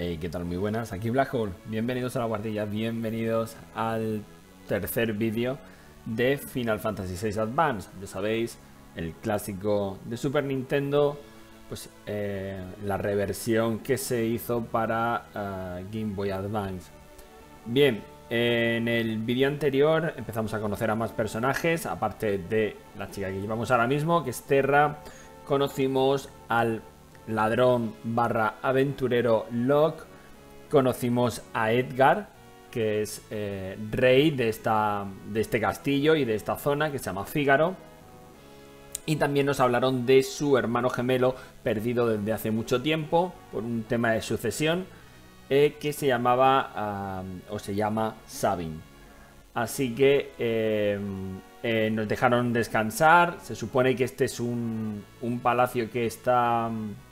Hey, ¿qué tal? Muy buenas, aquí Black Hole. Bienvenidos a la guardilla, bienvenidos al tercer vídeo de Final Fantasy VI Advance. Ya sabéis, el clásico de Super Nintendo, pues la reversión que se hizo para Game Boy Advance. Bien, en el vídeo anterior empezamos a conocer a más personajes, aparte de la chica que llevamos ahora mismo, que es Terra. Conocimos al ladrón barra aventurero Locke. Conocimos a Edgar, que es rey de este castillo y de esta zona, que se llama Fígaro. Y también nos hablaron de su hermano gemelo perdido desde hace mucho tiempo por un tema de sucesión, que se llamaba o se llama Sabin. Así que nos dejaron descansar. Se supone que este es un palacio que está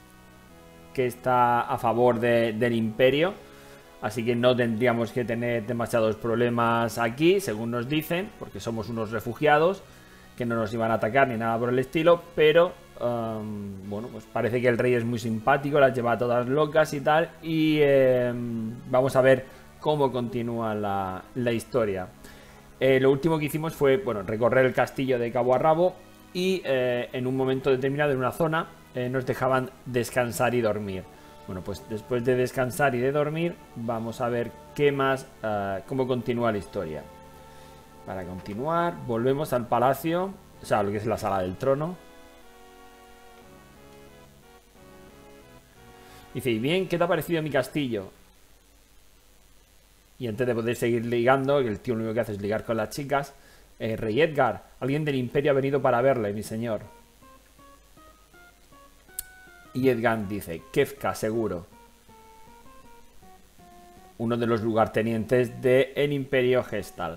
a favor del imperio, así que no tendríamos que tener demasiados problemas aquí, según nos dicen, porque somos unos refugiados que no nos iban a atacar ni nada por el estilo. Pero bueno, pues parece que el rey es muy simpático, las lleva todas locas y tal, y vamos a ver cómo continúa la historia. Lo último que hicimos fue, bueno, recorrer el castillo de cabo a rabo, y en un momento determinado, en una zona, nos dejaban descansar y dormir. Bueno, pues después de descansar y de dormir, vamos a ver qué más, cómo continúa la historia. Para continuar, volvemos al palacio, o sea, lo que es la sala del trono. Dice, ¿y bien? ¿Qué te ha parecido mi castillo? Y antes de poder seguir ligando, que el tío lo único que hace es ligar con las chicas, Rey Edgar, alguien del imperio ha venido para verle, mi señor. Y Edgar dice, Kefka, seguro. Uno de los lugartenientes del imperio Gestal.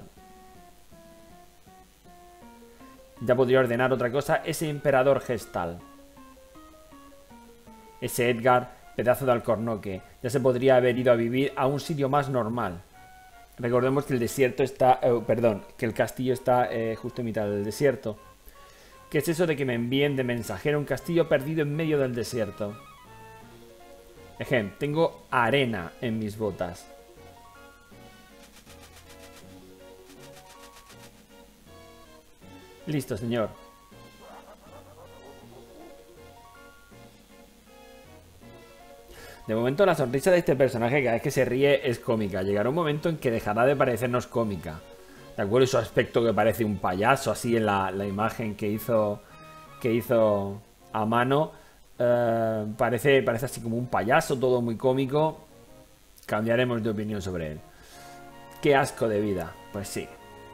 Ya podría ordenar otra cosa ese emperador Gestal. Ese Edgar, pedazo de alcornoque, ya se podría haber ido a vivir a un sitio más normal. Recordemos que el desierto está... que el castillo está justo en mitad del desierto. ¿Qué es eso de que me envíen de mensajero un castillo perdido en medio del desierto? Tengo arena en mis botas. Listo, señor. De momento la sonrisa de este personaje cada vez que se ríe es cómica. Llegará un momento en que dejará de parecernos cómica. ¿De acuerdo? Su aspecto que parece un payaso, así en la imagen que hizo a mano. Parece así como un payaso, todo muy cómico. Cambiaremos de opinión sobre él. Qué asco de vida. Pues sí.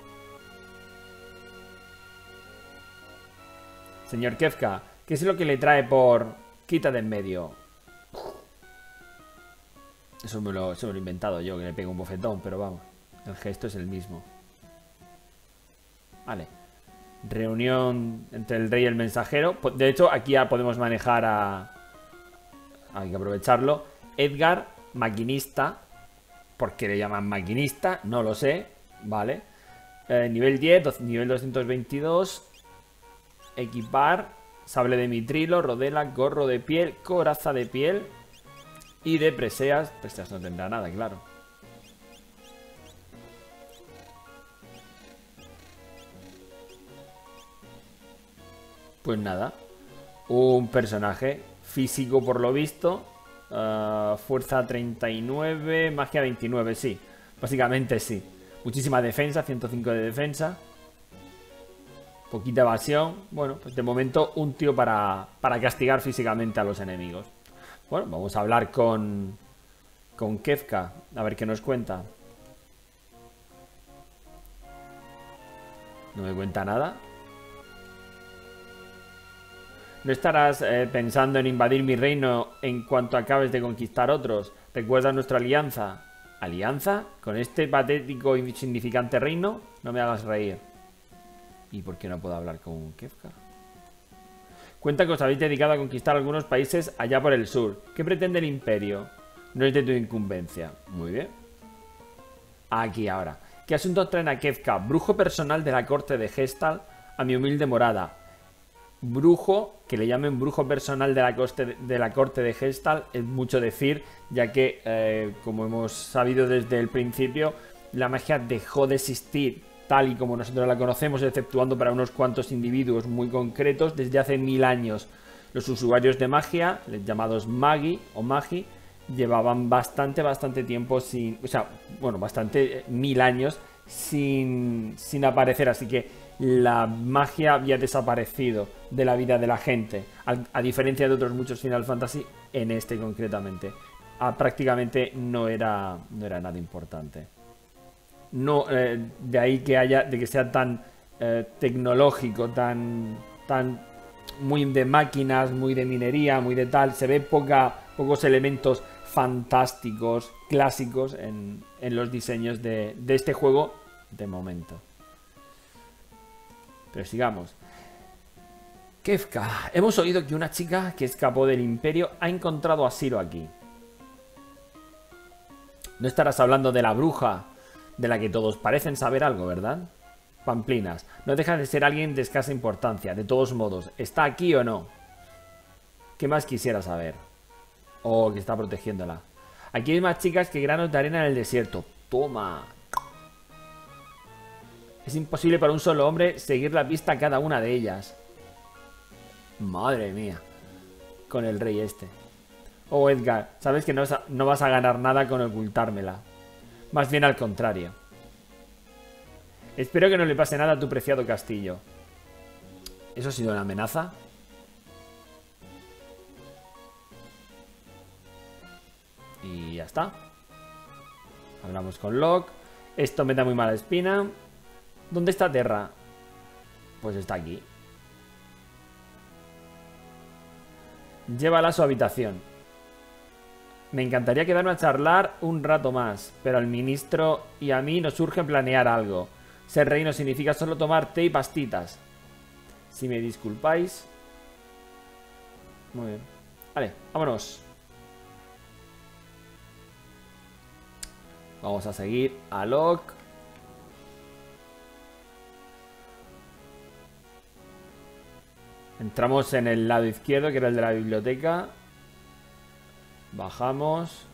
Señor Kefka, ¿qué es lo que le trae por... Quita de en medio? Eso me lo he inventado yo, que le pego un bofetón, pero vamos. El gesto es el mismo. Vale. Reunión entre el rey y el mensajero. De hecho, aquí ya podemos manejar a... Hay que aprovecharlo. Edgar, maquinista. ¿Por qué le llaman maquinista? No lo sé. Vale. Nivel 10, nivel 222. Equipar. Sable de mitrilo, rodela, gorro de piel, coraza de piel. Y de preseas. Preseas no tendrá nada, claro. Pues nada, un personaje físico por lo visto, fuerza 39, magia 29, sí, básicamente sí. Muchísima defensa, 105 de defensa, poquita evasión. Bueno, pues de momento un tío para castigar físicamente a los enemigos. Bueno, vamos a hablar con Kefka, a ver qué nos cuenta. No me cuenta nada. ¿No estarás pensando en invadir mi reino en cuanto acabes de conquistar otros? ¿Recuerdas nuestra alianza? ¿Alianza? ¿Con este patético y insignificante reino? No me hagas reír. ¿Y por qué no puedo hablar con Kefka? Cuenta que os habéis dedicado a conquistar algunos países allá por el sur. ¿Qué pretende el imperio? No es de tu incumbencia. Muy bien. Aquí ahora. ¿Qué asuntos traen a Kefka, brujo personal de la corte de Gestal, a mi humilde morada? brujo, que le llamen brujo personal de la corte de Gestalt, es mucho decir, ya que, como hemos sabido desde el principio, la magia dejó de existir tal y como nosotros la conocemos, exceptuando para unos cuantos individuos muy concretos, desde hace 1000 años. Los usuarios de magia, llamados magi o magi, llevaban bastante tiempo sin... O sea, bueno, 1000 años sin aparecer, así que la magia había desaparecido de la vida de la gente, a diferencia de otros muchos Final Fantasy, en este concretamente. Prácticamente no era nada importante. No, de ahí de que sea tan tecnológico, tan muy de máquinas, muy de minería, muy de tal. Se ve pocos elementos fantásticos, clásicos en los diseños de este juego de momento. Pero sigamos. Kefka. Hemos oído que una chica que escapó del Imperio ha encontrado asilo aquí. No estarás hablando de la bruja de la que todos parecen saber algo, ¿verdad? Pamplinas. No deja de ser alguien de escasa importancia. De todos modos, ¿está aquí o no? ¿Qué más quisiera saber? Oh, que está protegiéndola. Aquí hay más chicas que granos de arena en el desierto. Toma. Es imposible para un solo hombre seguir la pista a cada una de ellas. Madre mía. Con el rey este. Oh, Edgar, sabes que no vas a ganar nada con ocultármela. Más bien al contrario. Espero que no le pase nada a tu preciado castillo. ¿Eso ha sido una amenaza? Y ya está. Hablamos con Locke. Esto me da muy mala espina. ¿Dónde está Terra? Pues está aquí. Llévala a su habitación. Me encantaría quedarme a charlar un rato más, pero al ministro y a mí nos urge planear algo. Ser rey no significa solo tomar té y pastitas. Si me disculpáis. Muy bien. Vale, vámonos. Vamos a seguir a Locke. Entramos en el lado izquierdo, que era el de la biblioteca. Bajamos.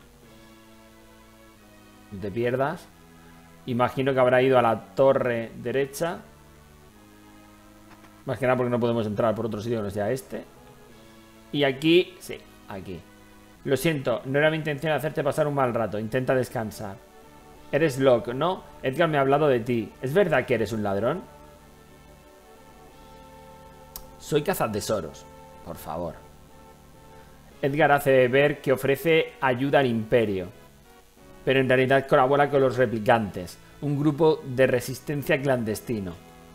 No te pierdas. Imagino que habrá ido a la torre derecha. Más que nada porque no podemos entrar por otro sitio que no sea este. Y aquí, sí, aquí. Lo siento, no era mi intención hacerte pasar un mal rato. Intenta descansar. Eres Locke, ¿no? Edgar me ha hablado de ti. ¿Es verdad que eres un ladrón? Soy cazatesoros. Por favor. Edgar hace ver que ofrece ayuda al Imperio, pero en realidad colabora con los replicantes, un grupo de resistencia clandestino.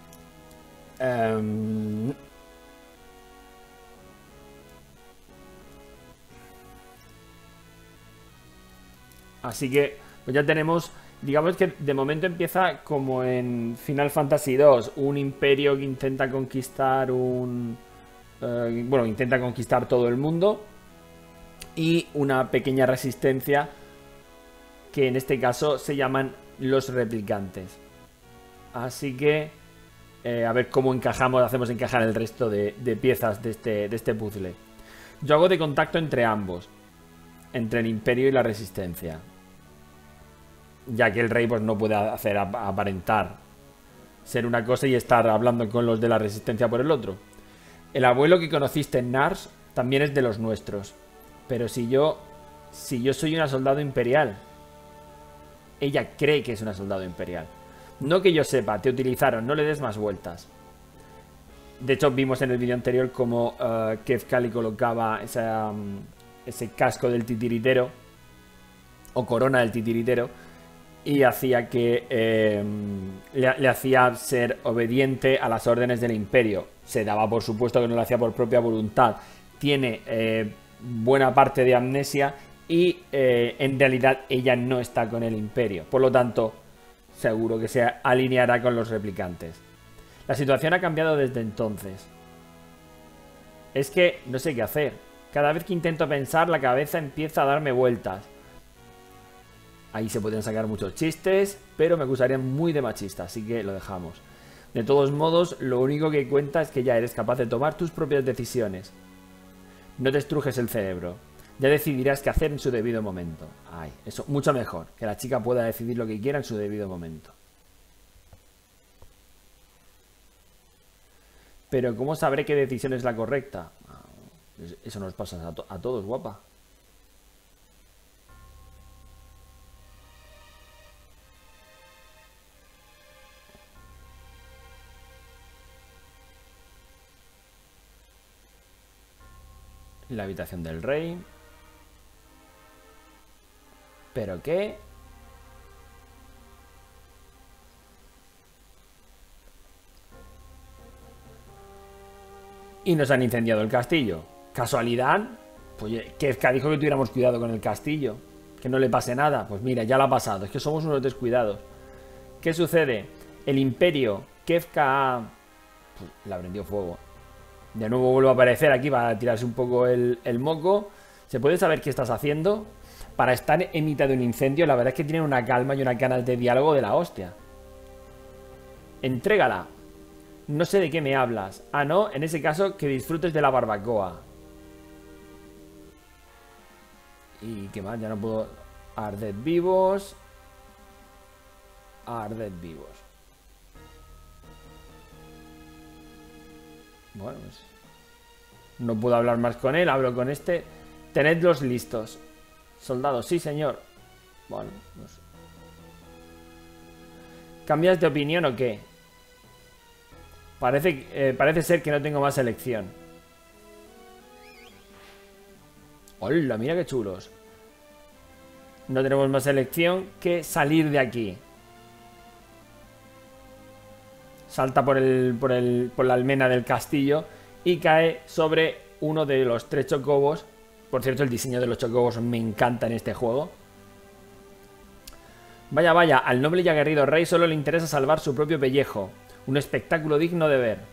Así que pues ya tenemos, digamos que de momento empieza como en Final Fantasy II, un imperio que intenta conquistar intenta conquistar todo el mundo. Y una pequeña resistencia que en este caso se llaman los replicantes. Así que a ver cómo hacemos encajar el resto de piezas de este puzzle. Yo hago de contacto entre ambos, entre el Imperio y la Resistencia, ya que el rey pues no puede hacer aparentar ser una cosa y estar hablando con los de la Resistencia por el otro. El abuelo que conociste en Nars también es de los nuestros. Pero si yo soy una soldado imperial. Ella cree que es una soldado imperial. No que yo sepa, te utilizaron, no le des más vueltas. De hecho, vimos en el vídeo anterior cómo Kefka le colocaba ese casco del titiritero, o corona del titiritero, y hacía que le hacía ser obediente a las órdenes del Imperio. Se daba por supuesto que no lo hacía por propia voluntad. Tiene buena parte de amnesia y en realidad ella no está con el Imperio. Por lo tanto, seguro que se alineará con los replicantes. La situación ha cambiado desde entonces. Es que no sé qué hacer. Cada vez que intento pensar, la cabeza empieza a darme vueltas. Ahí se pueden sacar muchos chistes, pero me acusarían muy de machista, así que lo dejamos. De todos modos, lo único que cuenta es que ya eres capaz de tomar tus propias decisiones. No te estrujes el cerebro. Ya decidirás qué hacer en su debido momento. Ay, eso, mucho mejor. Que la chica pueda decidir lo que quiera en su debido momento. Pero ¿cómo sabré qué decisión es la correcta? Eso nos pasa a todos, guapa. La habitación del rey. ¿Pero qué? Y nos han incendiado el castillo. ¿Casualidad? Pues Kefka dijo que tuviéramos cuidado con el castillo. Que no le pase nada. Pues mira, ya lo ha pasado. Es que somos unos descuidados. ¿Qué sucede? El imperio Kefka pues, le prendió fuego. De nuevo vuelvo a aparecer aquí para tirarse un poco el moco. ¿Se puede saber qué estás haciendo? Para estar en mitad de un incendio, la verdad es que tienen una calma y una ganas de diálogo de la hostia. Entrégala. No sé de qué me hablas. Ah, no, en ese caso que disfrutes de la barbacoa. ¿Y qué más? Ya no puedo... Arded vivos. Arded vivos. Bueno, pues... No puedo hablar más con él, hablo con este. Tenedlos listos. Soldados, sí señor. Bueno, no sé. ¿Cambias de opinión o qué? Parece ser que no tengo más elección. ¡Hola! Mira qué chulos. No tenemos más elección que salir de aquí. Salta por la almena del castillo y cae sobre uno de los 3 chocobos. Por cierto, el diseño de los chocobos me encanta en este juego. Vaya, vaya, al noble y aguerrido rey solo le interesa salvar su propio pellejo. Un espectáculo digno de ver.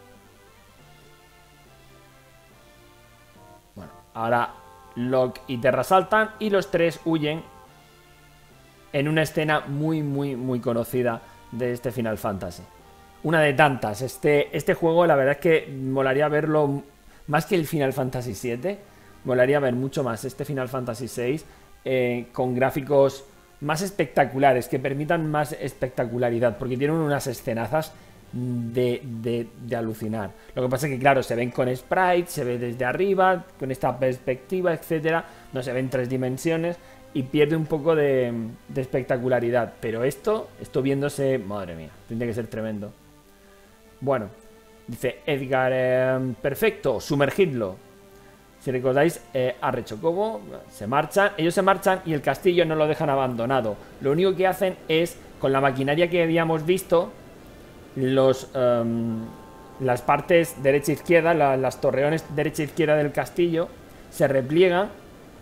Bueno, ahora Locke y Terra saltan y los 3 huyen en una escena muy, muy, muy conocida de este Final Fantasy. Una de tantas. Este juego, la verdad es que molaría verlo más que el Final Fantasy VII. Molaría ver mucho más este Final Fantasy VI con gráficos más espectaculares, que permitan más espectacularidad, porque tienen unas escenazas de alucinar. Lo que pasa es que, claro, se ven con sprites, se ve desde arriba, con esta perspectiva, etcétera. No se ve en 3 dimensiones y pierde un poco de espectacularidad. Pero esto viéndose, madre mía, tendría que ser tremendo. Bueno, dice Edgar, perfecto, sumergidlo. Si recordáis, Arre Chocobo se marchan, ellos se marchan y el castillo no lo dejan abandonado. Lo único que hacen es, con la maquinaria que habíamos visto, las partes derecha e izquierda, las torreones derecha e izquierda del castillo, se repliegan.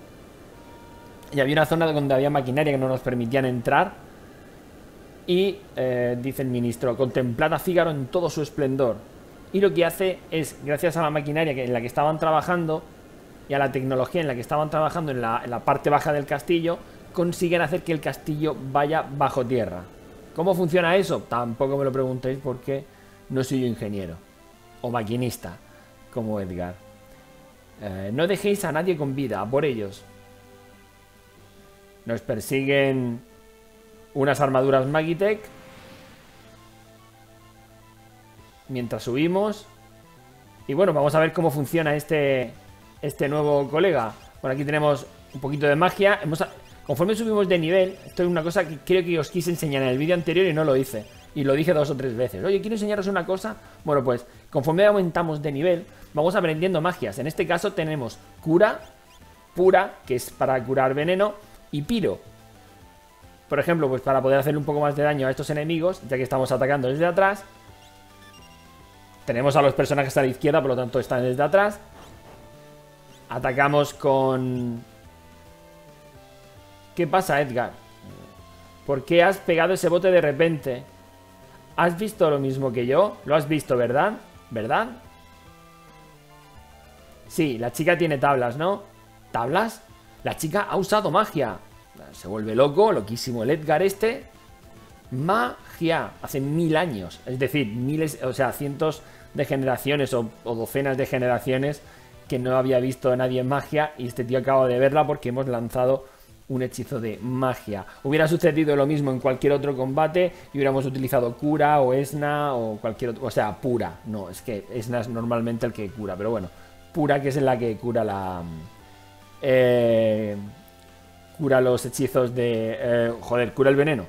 Y había una zona donde había maquinaria que no nos permitían entrar. Y dice el ministro, contemplad a Fígaro en todo su esplendor. Y lo que hace es, gracias a la maquinaria en la que estaban trabajando y a la tecnología en la que estaban trabajando en la parte baja del castillo, consiguen hacer que el castillo vaya bajo tierra. ¿Cómo funciona eso? Tampoco me lo preguntéis porque no soy yo ingeniero o maquinista como Edgar. No dejéis a nadie con vida, a por ellos. Nos persiguen unas armaduras Magitech mientras subimos. Y bueno, vamos a ver cómo funciona este nuevo colega. Bueno, aquí tenemos un poquito de magia. Conforme subimos de nivel, esto es una cosa que creo que os quise enseñar en el vídeo anterior y no lo hice. Y lo dije 2 o 3 veces. Oye, quiero enseñaros una cosa. Bueno, pues conforme aumentamos de nivel, vamos aprendiendo magias. En este caso tenemos cura, pura, que es para curar veneno, y piro. Por ejemplo, pues para poder hacerle un poco más de daño a estos enemigos, ya que estamos atacando desde atrás. Tenemos a los personajes a la izquierda, por lo tanto están desde atrás. Atacamos con... ¿Qué pasa, Edgar? ¿Por qué has pegado ese bote de repente? ¿Has visto lo mismo que yo? Lo has visto, ¿verdad? ¿Verdad? Sí, la chica tiene tablas, ¿no? ¿Tablas? La chica ha usado magia. Se vuelve loco, loquísimo el Edgar este. Magia. Hace 1000 años. Es decir, miles, o sea, cientos de generaciones o docenas de generaciones que no había visto a nadie en magia. Y este tío acaba de verla porque hemos lanzado un hechizo de magia. Hubiera sucedido lo mismo en cualquier otro combate y hubiéramos utilizado cura o esna o cualquier otro. O sea, pura. No, es que esna es normalmente el que cura. Pero bueno, pura, que es en la que cura la... cura los hechizos de... joder, cura el veneno.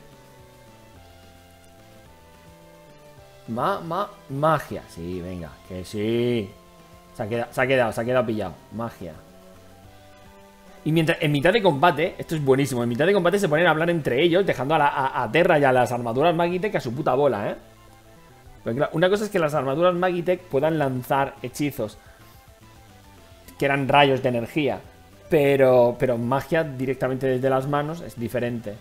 Magia. Sí, venga, que sí. Se ha quedado pillado. Magia. Y mientras, en mitad de combate, esto es buenísimo, en mitad de combate se ponen a hablar entre ellos, dejando a Terra y a las armaduras Magitech a su puta bola, ¿eh? Pero claro, una cosa es que las armaduras Magitech puedan lanzar hechizos que eran rayos de energía, pero magia directamente desde las manos es diferente.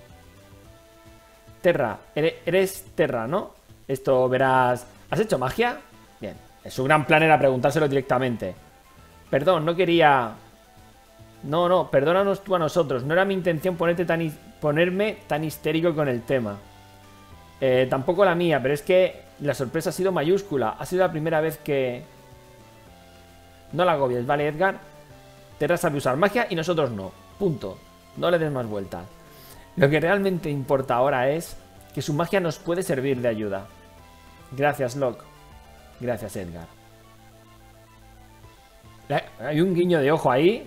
Terra, eres Terra, ¿no? Esto verás... ¿Has hecho magia? Bien, su gran plan era preguntárselo directamente. Perdón, no quería... No, perdónanos tú a nosotros. No era mi intención ponerme tan histérico con el tema. Tampoco la mía, pero es que la sorpresa ha sido mayúscula. Ha sido la primera vez que... No la agobies, ¿vale, Edgar? Terra sabe usar magia y nosotros no. Punto. No le des más vueltas. Lo que realmente importa ahora es que su magia nos puede servir de ayuda. Gracias, Locke. Gracias, Edgar. Hay un guiño de ojo ahí.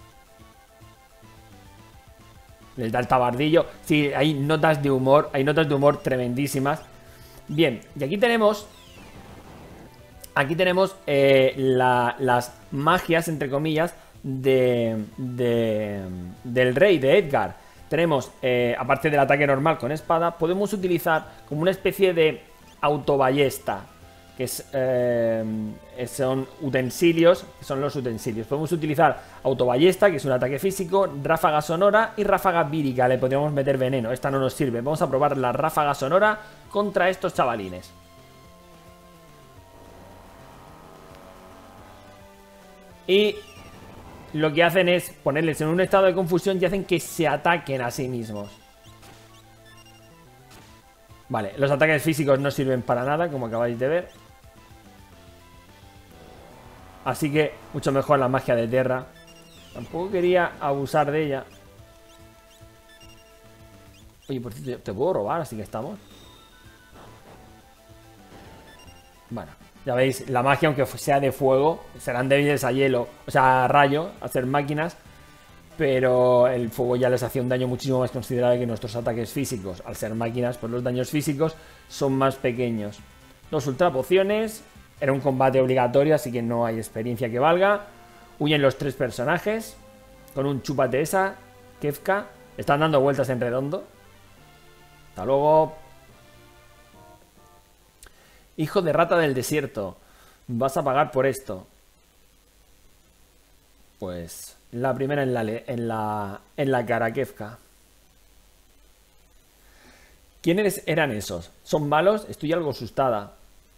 Les da el tabardillo. Sí, hay notas de humor. Hay notas de humor tremendísimas. Bien, y aquí tenemos... Aquí tenemos las magias, entre comillas, del rey, de Edgar. Tenemos, aparte del ataque normal con espada, podemos utilizar como una especie de autoballesta, que son utensilios, que son los utensilios. Podemos utilizar autoballesta, que es un ataque físico, ráfaga sonora y ráfaga vírica. Le podríamos meter veneno, esta no nos sirve. Vamos a probar la ráfaga sonora contra estos chavalines. Y lo que hacen es ponerles en un estado de confusión y hacen que se ataquen a sí mismos. Vale, los ataques físicos no sirven para nada, como acabáis de ver. Así que mucho mejor la magia de Terra. Tampoco quería abusar de ella. Oye, por cierto, ¿te puedo robar? Así que estamos. Bueno, ya veis, la magia, aunque sea de fuego, serán débiles a hielo, o sea, a rayo, a hacer máquinas. Pero el fuego ya les hacía un daño muchísimo más considerable que nuestros ataques físicos. Al ser máquinas, pues los daños físicos son más pequeños. Dos ultra pociones. Era un combate obligatorio, así que no hay experiencia que valga. Huyen los tres personajes. Con un chúpate esa. Kefka. Están dando vueltas en redondo. Hasta luego. Hijo de rata del desierto. Vas a pagar por esto. Pues la primera en la cara, Kefka. ¿Quiénes eran esos? ¿Son malos? Estoy algo asustada.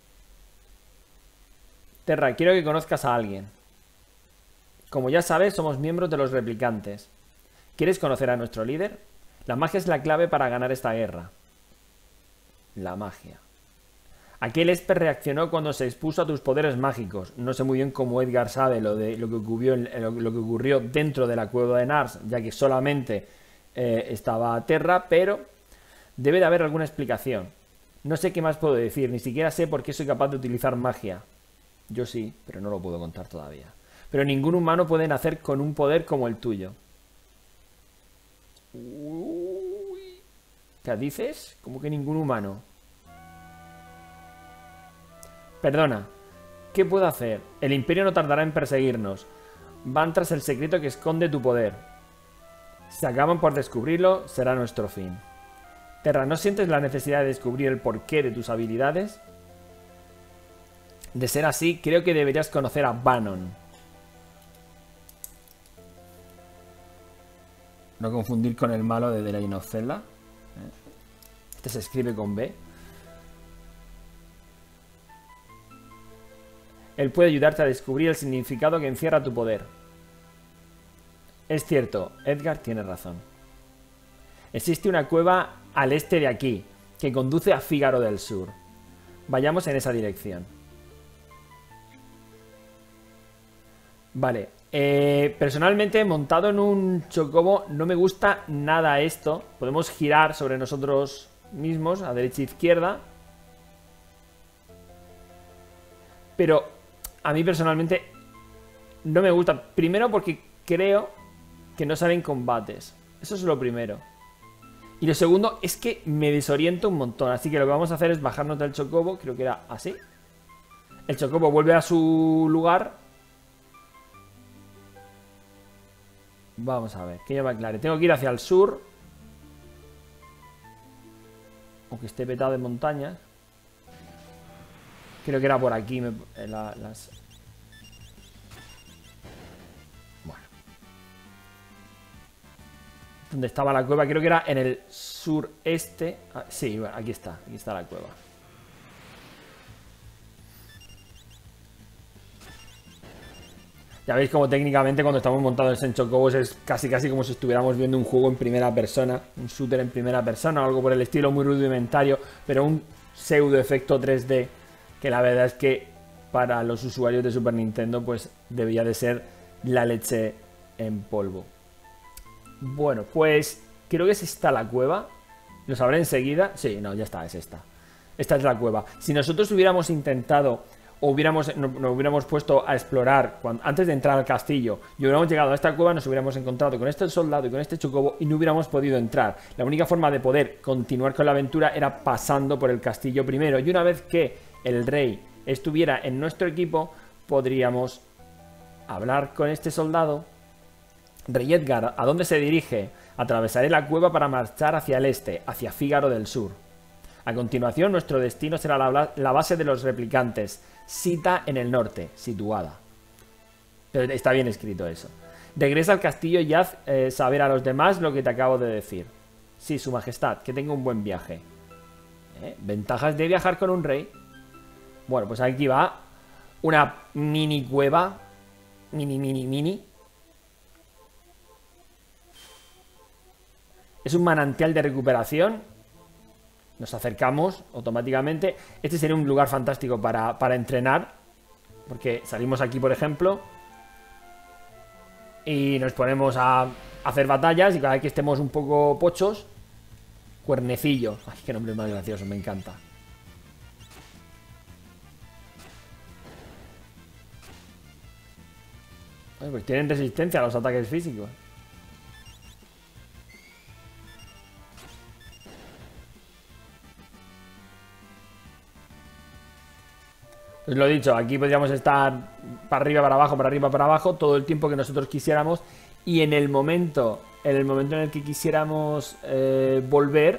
Terra, quiero que conozcas a alguien. Como ya sabes, somos miembros de los replicantes. ¿Quieres conocer a nuestro líder? La magia es la clave para ganar esta guerra. La magia. Aquel Esper reaccionó cuando se expuso a tus poderes mágicos. No sé muy bien cómo Edgar sabe lo que ocurrió dentro de la cueva de Nars, ya que solamente estaba Terra, pero debe de haber alguna explicación. No sé qué más puedo decir, ni siquiera sé por qué soy capaz de utilizar magia. Yo sí, pero no lo puedo contar todavía. Pero ningún humano puede nacer con un poder como el tuyo. Uy. ¿Qué dices? ¿Cómo que ningún humano? Perdona, ¿qué puedo hacer? El Imperio no tardará en perseguirnos. Van tras el secreto que esconde tu poder. Si acaban por descubrirlo, será nuestro fin. Terra, ¿no sientes la necesidad de descubrir el porqué de tus habilidades? De ser así, creo que deberías conocer a Bannon. No confundir con el malo de The Legend of Zelda. Este se escribe con B. Él puede ayudarte a descubrir el significado que encierra tu poder. Es cierto, Edgar tiene razón. Existe una cueva al este de aquí. que conduce a Fígaro del Sur. Vayamos en esa dirección. Vale. Personalmente, montado en un chocobo, no me gusta nada esto. Podemos girar sobre nosotros mismos, a derecha e izquierda. Pero a mí personalmente no me gusta. Primero porque creo que no salen combates. Eso es lo primero. Y lo segundo es que me desoriento un montón. Así que lo que vamos a hacer es bajarnos del chocobo. Creo que era así. El chocobo vuelve a su lugar. Vamos a ver, que yo me aclare. Tengo que ir hacia el sur. Aunque esté petado de montañas. Creo que era por aquí Bueno. ¿Dónde estaba la cueva? Creo que era en el sureste. Sí, bueno, aquí está la cueva. Ya veis como técnicamente cuando estamos montados en chocobos es casi como si estuviéramos viendo un juego en primera persona, un shooter en primera persona o algo por el estilo, muy rudimentario, pero un pseudo efecto 3D que la verdad es que para los usuarios de Super Nintendo pues debía de ser la leche en polvo. Bueno, pues creo que es esta la cueva. ¿Lo sabré enseguida? Sí, no, ya está, es esta. Esta es la cueva. Si nosotros hubiéramos intentado o nos hubiéramos puesto a explorar antes de entrar al castillo y hubiéramos llegado a esta cueva, nos hubiéramos encontrado con este soldado y con este chocobo y no hubiéramos podido entrar. La única forma de poder continuar con la aventura era pasando por el castillo primero, y una vez que el rey estuviera en nuestro equipo podríamos hablar con este soldado. Rey Edgar, ¿a dónde se dirige? Atravesaré la cueva para marchar hacia el este, hacia Fígaro del Sur. A continuación, nuestro destino será la base de los replicantes, Sita en el norte, situada. Pero está bien escrito eso. Regresa al castillo y haz saber a los demás lo que te acabo de decir. Sí, su majestad, que tenga un buen viaje. Ventajas de viajar con un rey. Bueno, pues aquí va una mini cueva. Mini. Es un manantial de recuperación. Nos acercamos automáticamente. Este sería un lugar fantástico para entrenar, porque salimos aquí, por ejemplo, y nos ponemos a hacer batallas. Y cada vez que estemos un poco pochos, Cuernecillo. Ay, qué nombre más gracioso, me encanta. Ay, pues tienen resistencia a los ataques físicos. Os lo he dicho, aquí podríamos estar para arriba, para abajo, todo el tiempo que nosotros quisiéramos. Y en el momento en el que quisiéramos volver,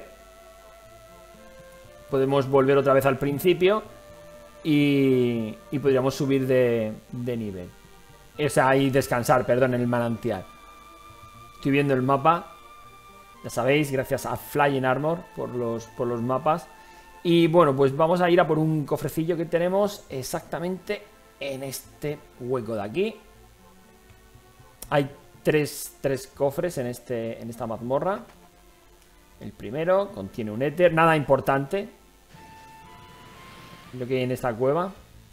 podemos volver otra vez al principio y podríamos subir de nivel. O sea, y descansar, perdón, en el manantial. Estoy viendo el mapa, ya sabéis, gracias a Flying Armor por los mapas. Y bueno, pues vamos a ir a por un cofrecillo que tenemos exactamente en este hueco de aquí. Hay tres cofres en esta mazmorra. El primero contiene un éter, nada importante lo que hay en esta cueva.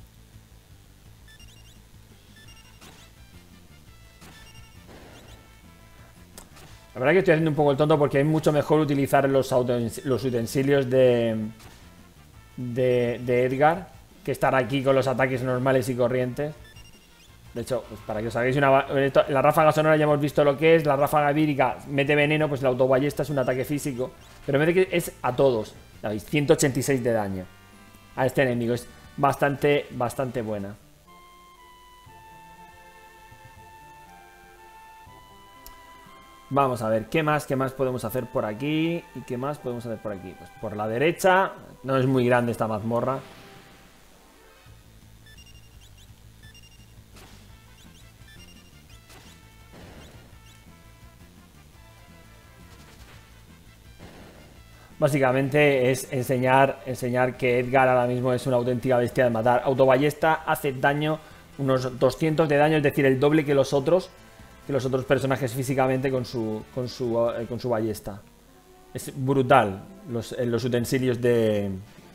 La verdad que estoy haciendo un poco el tonto porque es mucho mejor utilizar los utensilios de Edgar que estar aquí con los ataques normales y corrientes. De hecho, pues para que os hagáis la ráfaga sonora ya hemos visto lo que es. La ráfaga vírica mete veneno, pues la autoballesta es un ataque físico, pero me parece que es a todos. ¿Sabéis? 186 de daño a este enemigo. Es bastante buena. Vamos a ver, ¿qué más podemos hacer por aquí? ¿Y qué más podemos hacer por aquí? Pues por la derecha, no es muy grande esta mazmorra. Básicamente es enseñar que Edgar ahora mismo es una auténtica bestia de matar. Autoballesta hace daño, unos 200 de daño, es decir, el doble que los otros personajes físicamente con su ballesta. Es brutal los utensilios de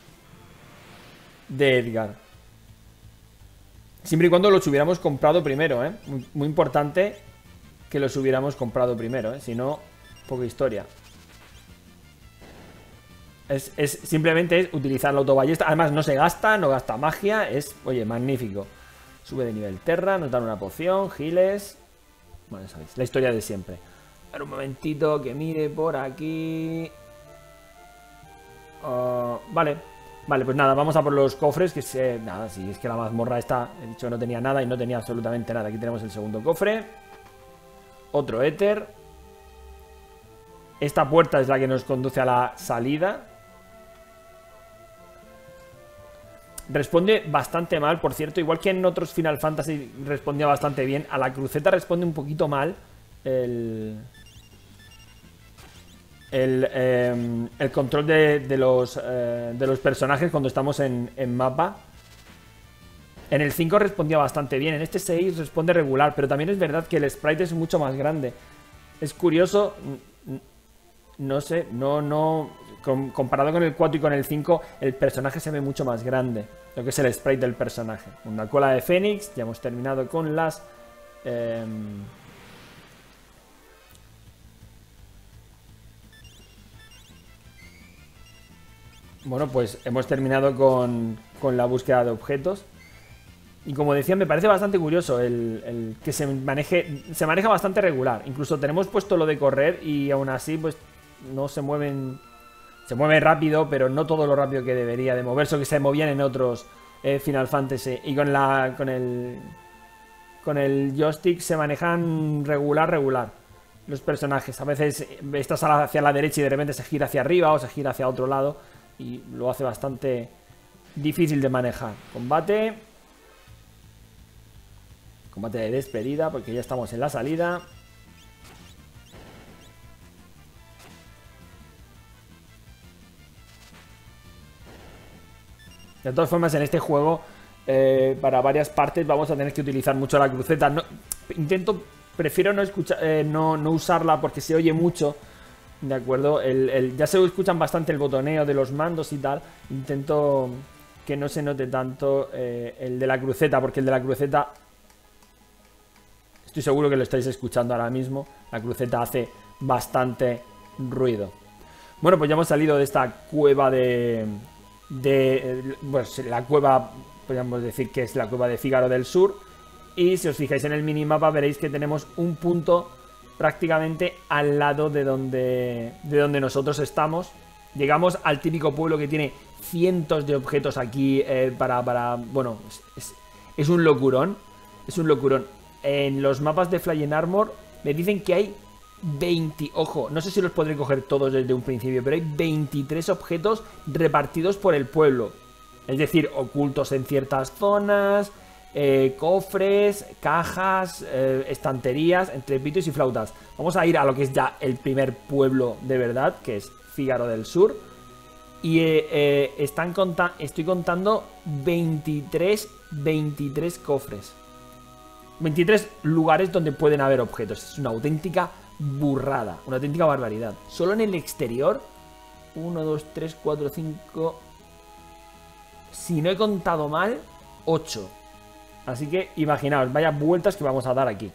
Edgar. Siempre y cuando los hubiéramos comprado primero, ¿eh? Muy importante que los hubiéramos comprado primero, ¿eh? Si no, poca historia. Simplemente es utilizar la autoballesta. Además no se gasta, no gasta magia. Es, oye, magnífico. Sube de nivel Terra, nos dan una poción, giles. Bueno, ya sabéis, la historia de siempre. A ver un momentito que mire por aquí. Vale. Vale, pues nada, vamos a por los cofres. Que nada, si es que la mazmorra esta, he dicho que no tenía nada y no tenía absolutamente nada. Aquí tenemos el segundo cofre. Otro éter. Esta puerta es la que nos conduce a la salida. Responde bastante mal, por cierto. Igual que en otros Final Fantasy respondía bastante bien. A la cruceta responde un poquito mal el control de los personajes cuando estamos en mapa. En el 5 respondía bastante bien. En este 6 responde regular. Pero también es verdad que el sprite es mucho más grande. Es curioso. No sé, comparado con el 4 y con el 5, el personaje se ve mucho más grande. Lo que es el sprite del personaje. Una cola de Fénix. Ya hemos terminado con las... Bueno, pues hemos terminado con la búsqueda de objetos. Y como decía, me parece bastante curioso el que se maneja bastante regular. Incluso tenemos puesto lo de correr y aún así pues no se mueven. Se mueve rápido, pero no todo lo rápido que debería de moverse o que se movían en otros Final Fantasy. Y con el joystick se manejan regular los personajes. A veces estás hacia la derecha y de repente se gira hacia arriba o se gira hacia otro lado. Y lo hace bastante difícil de manejar. Combate de despedida, porque ya estamos en la salida. De todas formas, en este juego, para varias partes vamos a tener que utilizar mucho la cruceta. Prefiero no escuchar, no usarla porque se oye mucho. De acuerdo, ya se escuchan bastante el botoneo de los mandos y tal. Intento que no se note tanto el de la cruceta, porque el de la cruceta, estoy seguro que lo estáis escuchando ahora mismo. La cruceta hace bastante ruido. Bueno, pues ya hemos salido de esta cueva pues la cueva, podríamos decir que es la cueva de Fígaro del Sur. Y si os fijáis en el minimapa veréis que tenemos un punto prácticamente al lado de donde nosotros estamos. Llegamos al típico pueblo que tiene cientos de objetos aquí bueno, es un locurón. Es un locurón. En los mapas de Flying Armor me dicen que hay 20, ojo, no sé si los podré coger todos desde un principio, pero hay 23 objetos repartidos por el pueblo. Es decir, ocultos en ciertas zonas, cofres, cajas, estanterías, entre pitos y flautas. Vamos a ir a lo que es ya el primer pueblo de verdad, que es Fígaro del Sur. Y estoy contando 23 cofres. 23 lugares donde pueden haber objetos. Es una auténtica burrada, una auténtica barbaridad. Solo en el exterior 1, 2, 3, 4, 5. Si no he contado mal, 8. Así que imaginaos, vaya vueltas que vamos a dar aquí.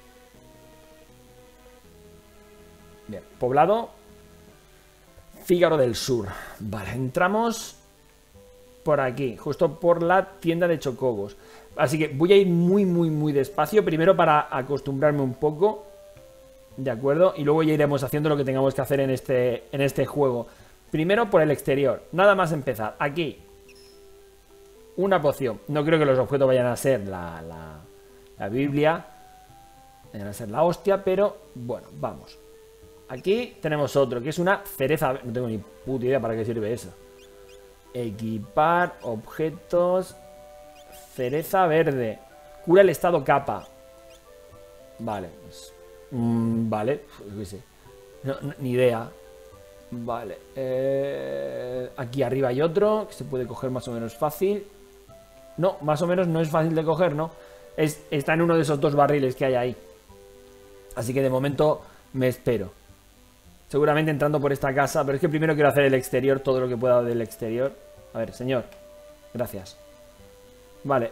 Bien, poblado Fígaro del Sur. Vale, entramos por aquí, justo por la tienda de chocobos. Así que voy a ir muy despacio. Primero para acostumbrarme un poco, ¿de acuerdo? Y luego ya iremos haciendo lo que tengamos que hacer en este juego. Primero por el exterior, nada más empezar. Aquí una poción. No creo que los objetos vayan a ser la Biblia, vayan a ser la hostia, pero bueno, vamos. Aquí tenemos otro, que es una cereza. No tengo ni puta idea para qué sirve eso. Equipar, objetos, cereza verde. Cura el estado capa. Vale, pues, vale, yo qué sé. Ni idea. Vale, aquí arriba hay otro que se puede coger más o menos fácil. No, más o menos no es fácil de coger, ¿no? Está en uno de esos dos barriles que hay ahí. Así que de momento me espero. Seguramente entrando por esta casa. Pero es que primero quiero hacer el exterior, todo lo que pueda del exterior. A ver, señor. Gracias. Vale.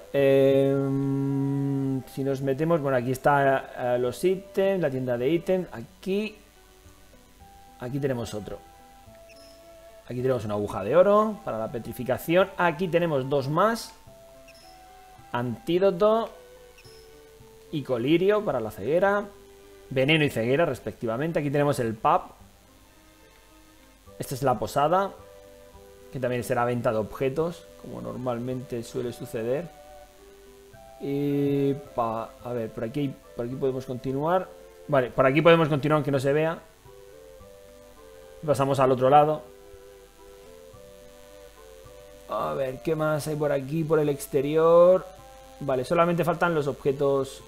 Si nos metemos... Bueno, aquí está los ítems, la tienda de ítems. Aquí tenemos otro. Aquí tenemos una aguja de oro para la petrificación. Aquí tenemos dos más. Antídoto y colirio para la ceguera. Veneno y ceguera respectivamente. Aquí tenemos el pub. Esta es la posada, que también será venta de objetos, como normalmente suele suceder. Y a ver, por aquí podemos continuar. Vale, por aquí podemos continuar aunque no se vea. Pasamos al otro lado. A ver, ¿qué más hay por aquí, por el exterior? Vale, solamente faltan los objetos.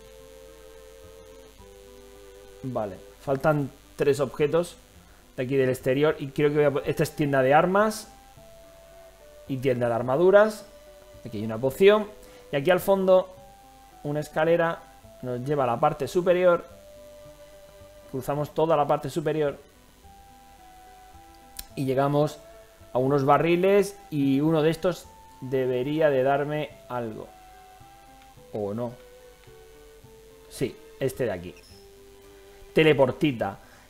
Vale, faltan 3 objetos de aquí del exterior. Y creo que esta es tienda de armas y tienda de armaduras. Aquí hay una poción. Y aquí al fondo una escalera nos lleva a la parte superior. Cruzamos toda la parte superior y llegamos a unos barriles. Y uno de estos debería de darme algo. ¿O no? Sí, este de aquí. Teleportita.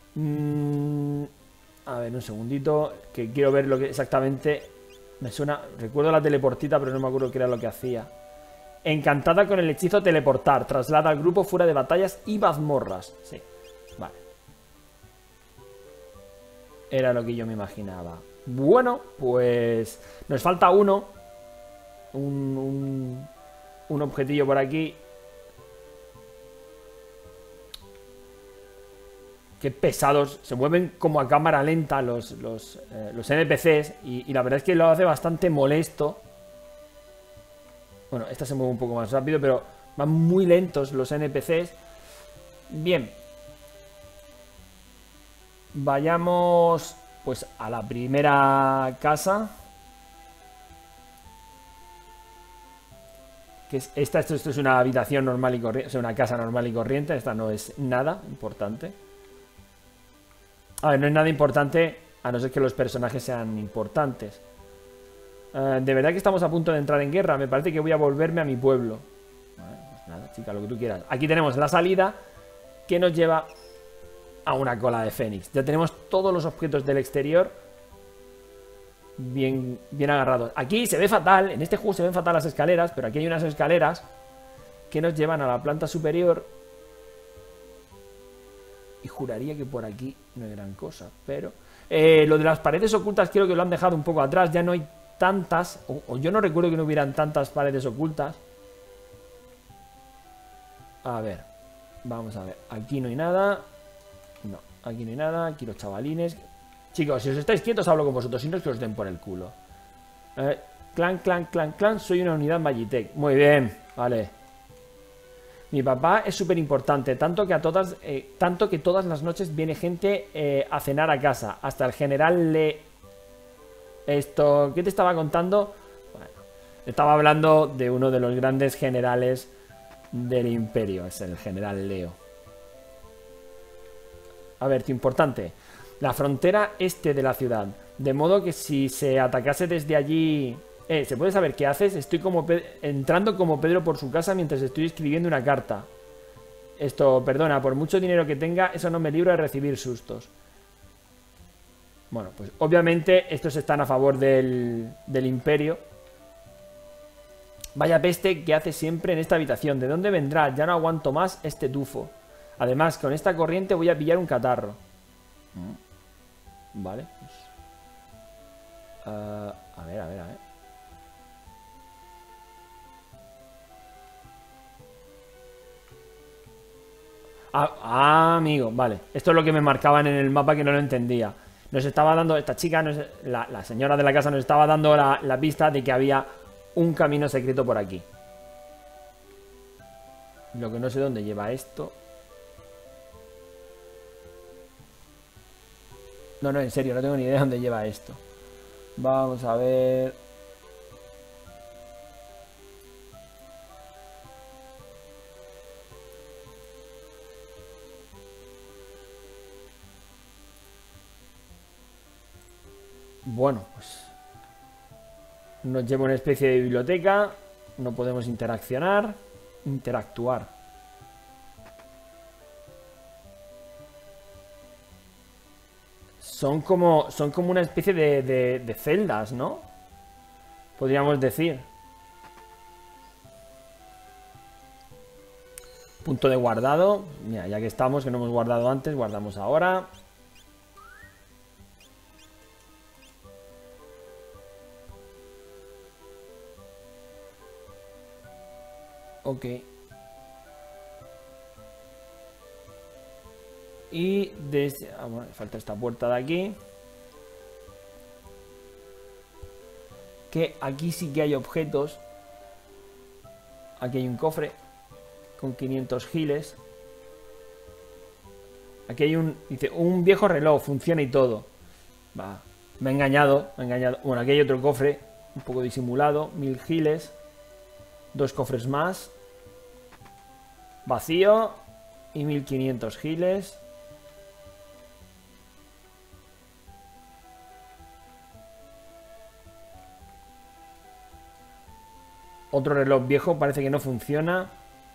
A ver, un segundito, que quiero ver lo que exactamente me suena. Recuerdo la teleportita, pero no me acuerdo qué era lo que hacía. Encantada con el hechizo teleportar. Traslada al grupo fuera de batallas y mazmorras. Sí, vale. Era lo que yo me imaginaba. Bueno, pues nos falta uno. Un objetillo por aquí. Qué pesados. Se mueven como a cámara lenta los NPCs. Y la verdad es que lo hace bastante molesto. Bueno, esta se mueve un poco más rápido, pero van muy lentos los NPCs. Bien. Vayamos pues a la primera casa. Que es esta. Esto es una habitación normal y corriente. O sea, una casa normal y corriente. Esta no es nada importante. A ver, no es nada importante a no ser que los personajes sean importantes. De verdad que estamos a punto de entrar en guerra. Me parece que voy a volverme a mi pueblo. Vale, pues nada, chica, lo que tú quieras. Aquí tenemos la salida que nos lleva a una cola de fénix. Ya tenemos todos los objetos del exterior bien agarrados. Aquí se ve fatal, en este juego se ven fatal las escaleras, pero aquí hay unas escaleras que nos llevan a la planta superior. Y juraría que por aquí no hay gran cosa, pero... lo de las paredes ocultas creo que lo han dejado un poco atrás. Ya no hay tantas, o yo no recuerdo que no hubieran tantas paredes ocultas. A ver, vamos a ver. Aquí no hay nada. No, aquí no hay nada. Aquí los chavalines. Chicos, si os estáis quietos hablo con vosotros. Si no es que os den por el culo. Clan, clan, clan, clan. Soy una unidad Magitech. Muy bien, vale. Mi papá es súper importante, tanto que todas las noches viene gente a cenar a casa. Hasta el general le... Esto, ¿qué te estaba contando? Bueno, estaba hablando de uno de los grandes generales del imperio. Es el general Leo. A ver, tío, importante. La frontera este de la ciudad. De modo que si se atacase desde allí... ¿se puede saber qué haces? Estoy como entrando como Pedro por su casa mientras estoy escribiendo una carta. Esto, perdona, por mucho dinero que tenga, eso no me libra de recibir sustos. Bueno, pues obviamente estos están a favor del imperio. Vaya peste que hace siempre en esta habitación. ¿De dónde vendrá? Ya no aguanto más este tufo. Además, con esta corriente voy a pillar un catarro. Vale, pues... a ver. Amigo, vale. Esto es lo que me marcaban en el mapa que no lo entendía. Nos estaba dando, esta chica, la señora de la casa nos estaba dando la pista de que había un camino secreto por aquí. Lo que no sé dónde lleva esto. No, en serio, no tengo ni idea dónde lleva esto. Vamos a ver... Bueno, pues nos lleva a una especie de biblioteca. No podemos interactuar. Son como una especie de celdas, ¿no? Podríamos decir. Punto de guardado. Mira, ya que estamos, que no hemos guardado antes, guardamos ahora. Ok. Y desde... bueno, falta esta puerta de aquí. Que aquí sí que hay objetos. Aquí hay un cofre con 500 giles. Aquí hay un... dice, un viejo reloj, funciona y todo. Va, me he engañado, Bueno, aquí hay otro cofre, un poco disimulado, 1000 giles. 2 cofres más. Vacío. Y 1500 giles. Otro reloj viejo, parece que no funciona.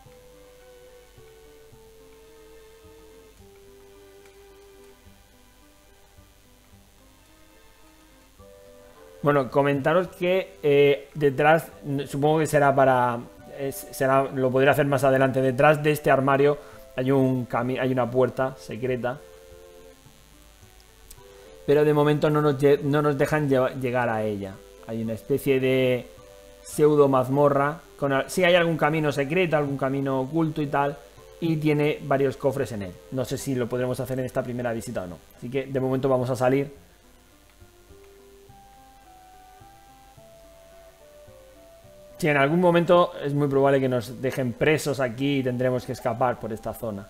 Bueno, comentaros que detrás, supongo que será para... lo podré hacer más adelante. Detrás de este armario hay hay una puerta secreta. Pero de momento no nos dejan llegar a ella. Hay una especie de pseudo mazmorra. Sí hay algún camino secreto, algún camino oculto y tal. Y tiene varios cofres en él. No sé si lo podremos hacer en esta primera visita o no. Así que de momento vamos a salir. Si en algún momento es muy probable que nos dejen presos aquí y tendremos que escapar por esta zona.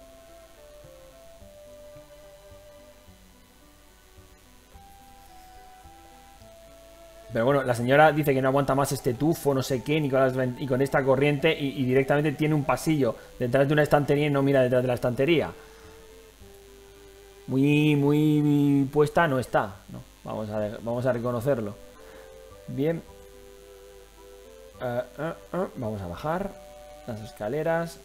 Pero bueno, la señora dice que no aguanta más este tufo, no sé qué, ni con esta corriente y directamente tiene un pasillo detrás de una estantería y no mira detrás de la estantería. Muy puesta no está, ¿no? Vamos a reconocerlo. Bien. Vamos a bajar las escaleras.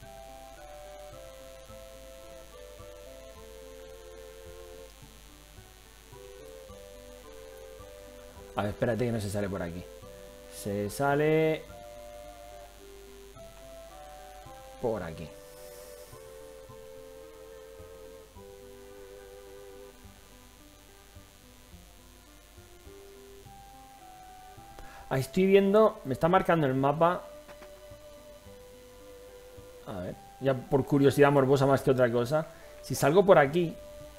A ver, espérate que no se sale por aquí. Se sale por aquí. Ahí estoy viendo, me está marcando el mapa. A ver, ya por curiosidad morbosa más que otra cosa. Si salgo por aquí,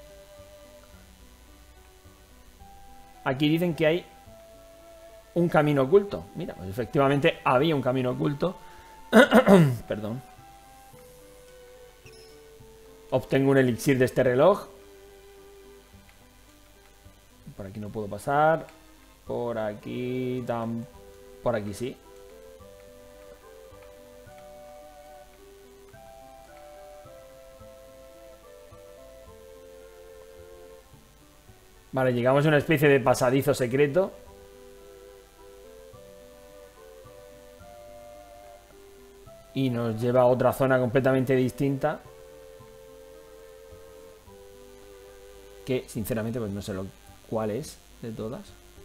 aquí dicen que hay un camino oculto. Mira, pues efectivamente había un camino oculto. Perdón. Obtengo un elixir de este reloj. Por aquí no puedo pasar. Por aquí por aquí sí. Vale, llegamos a una especie de pasadizo secreto. Y nos lleva a otra zona completamente distinta. Que sinceramente pues no sé cuál es de todas.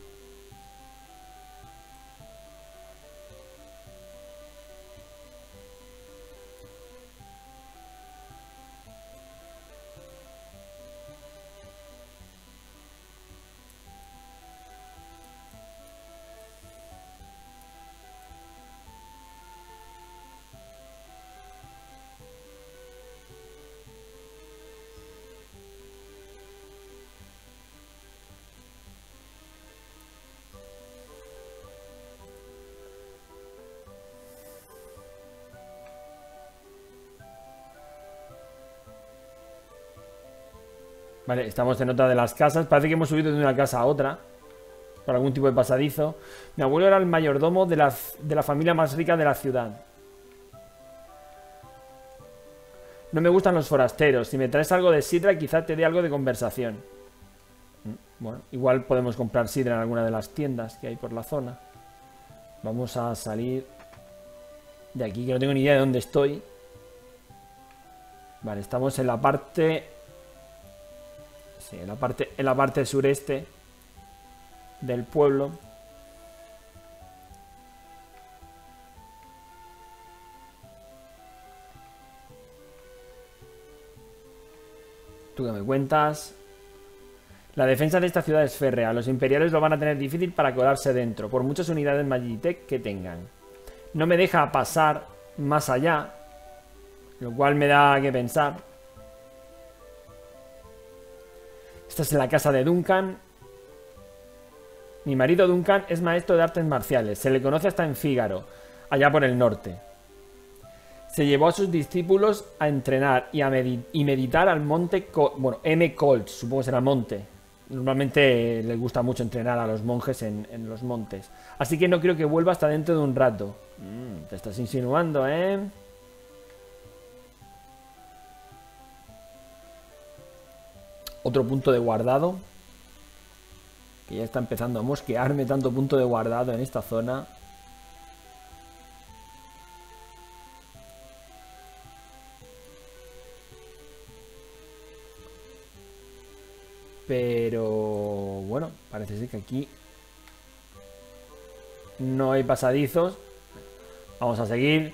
Vale, estamos en otra de las casas. Parece que hemos subido de una casa a otra. Por algún tipo de pasadizo. Mi abuelo era el mayordomo de la familia más rica de la ciudad. No me gustan los forasteros. Si me traes algo de sidra, quizá te dé algo de conversación. Bueno, igual podemos comprar sidra en alguna de las tiendas que hay por la zona. Vamos a salir de aquí, que no tengo ni idea de dónde estoy. Vale, estamos en la parte... Sí, en la parte sureste del pueblo. ¿Tú qué me cuentas? La defensa de esta ciudad es férrea. Los imperiales lo van a tener difícil para colarse dentro, por muchas unidades Magitech que tengan. No me deja pasar más allá, lo cual me da que pensar. Esta es la casa de Duncan. Mi marido Duncan es maestro de artes marciales. Se le conoce hasta en Fígaro, allá por el norte. Se llevó a sus discípulos a entrenar y meditar al monte... Bueno, M. Colt, supongo que será monte. Normalmente les gusta mucho entrenar a los monjes en los montes. Así que no creo que vuelva hasta dentro de un rato. Te estás insinuando, ¿eh? Otro punto de guardado. Que ya está empezando a mosquearme tanto punto de guardado en esta zona. Pero bueno, parece ser que aquí no hay pasadizos. Vamos a seguir.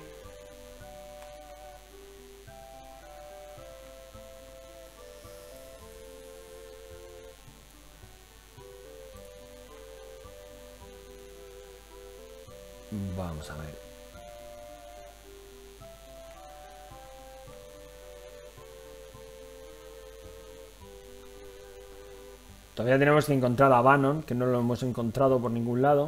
Vamos a ver. Todavía tenemos que encontrar a Bannon, que no lo hemos encontrado por ningún lado.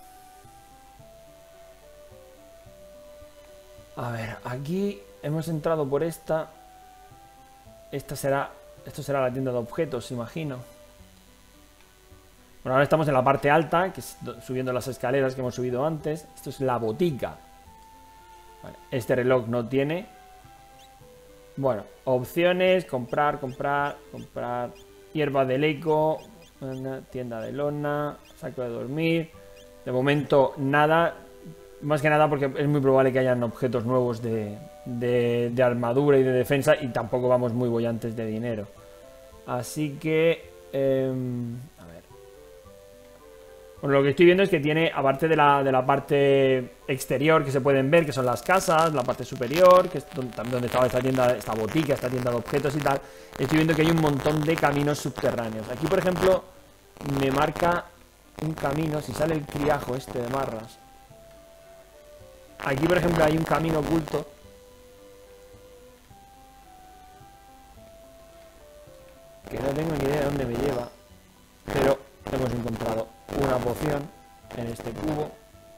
A ver, aquí hemos entrado por esta. Esto será la tienda de objetos, imagino. Bueno, ahora estamos en la parte alta, que es subiendo las escaleras que hemos subido antes. Esto es la botica. Vale, este reloj no tiene. Bueno, opciones, comprar. Hierba de leco, tienda de lona, saco de dormir. De momento nada. Más que nada porque es muy probable que hayan objetos nuevos de armadura y de defensa. Y tampoco vamos muy bollantes de dinero. Así que... a ver. Bueno, lo que estoy viendo es que tiene, aparte de la parte exterior que se pueden ver, que son las casas, la parte superior, que es donde estaba esta tienda, esta botica, esta tienda de objetos y tal, estoy viendo que hay un montón de caminos subterráneos. Aquí, por ejemplo, me marca un camino, si sale el criajo este de marras. Aquí, por ejemplo, hay un camino oculto. Que no tengo ni idea de dónde me lleva. Pero hemos encontrado una poción en este cubo.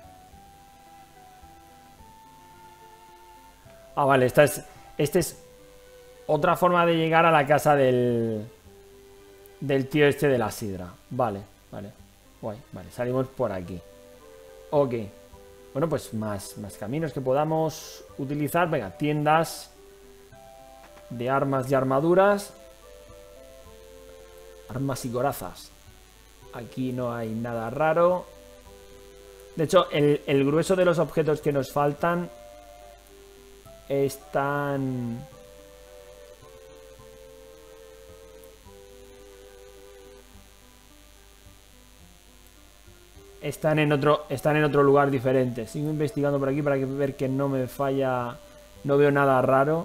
Ah, vale, esta es otra forma de llegar a la casa del tío este de la sidra. Vale, guay, vale, salimos por aquí. Ok. Bueno, pues más caminos que podamos utilizar. Venga, tiendas de armas y armaduras. Armas y corazas. Aquí no hay nada raro. De hecho, el grueso de los objetos que nos faltan están en otro lugar diferente. Sigo investigando por aquí para ver que no me falla. No veo nada raro.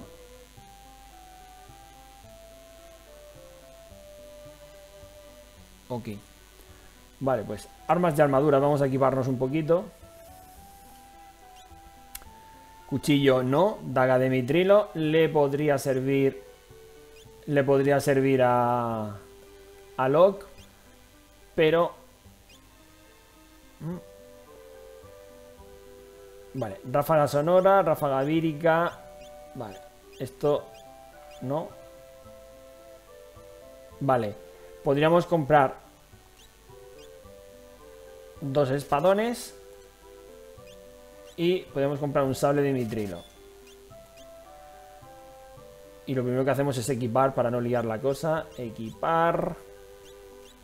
Ok. Vale, pues armas de armadura. Vamos a equiparnos un poquito. Cuchillo no. Daga de mitrilo. Le podría servir a Locke. Pero vale, ráfaga sonora, ráfaga vírica. Vale, esto no. Vale, podríamos comprar 2 espadones. Y podemos comprar un sable de mitrilo. Y lo primero que hacemos es equipar para no liar la cosa. Equipar.